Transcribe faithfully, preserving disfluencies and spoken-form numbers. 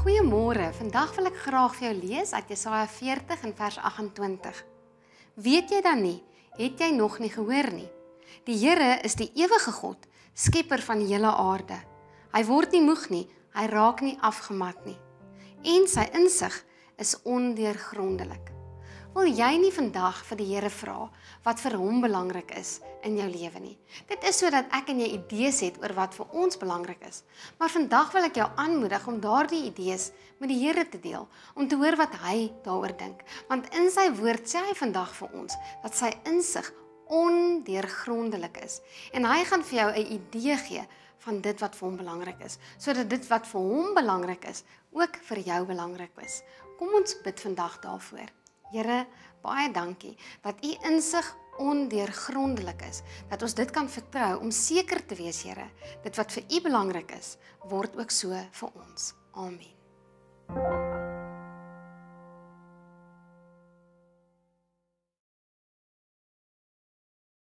Goeiemôre, vandag wil ek graag vir jou lees uit Jesaja veertig en vers agt-en-twintig. Weet jy dan nie, het jy nog nie gehoor nie? Die Here is die ewige God, skepper van die hele aarde. Hy word nie moeg nie, hy raak nie afgemat nie. En sy insig is ondeurgrondelik. Wil jy nie vandag vir die Here vra wat vir hom belangrik is in jou lewe nie? Dit is sodat ek en jy idees het oor wat vir ons belangrik is. Maar vandag wil ek jou aanmoedig om daardie idees met die Here te deel, om te hoor wat hy daaroor dink. Want in sy woord sê hy vandag vir ons dat sy insig ondeurgrondelik is. En hy gaan vir jou 'n idee gee van dit wat vir hom belangrik is, sodat dit wat vir hom belangrik is, ook vir jou belangrik is. Kom ons bid vandag daarvoor. Here, baie dankie dat u insig ondeurgrondelik is, dat ons dit kan vertrou om seker te wees, Here, dit wat vir u belangrik is, word ook so vir ons. Amen.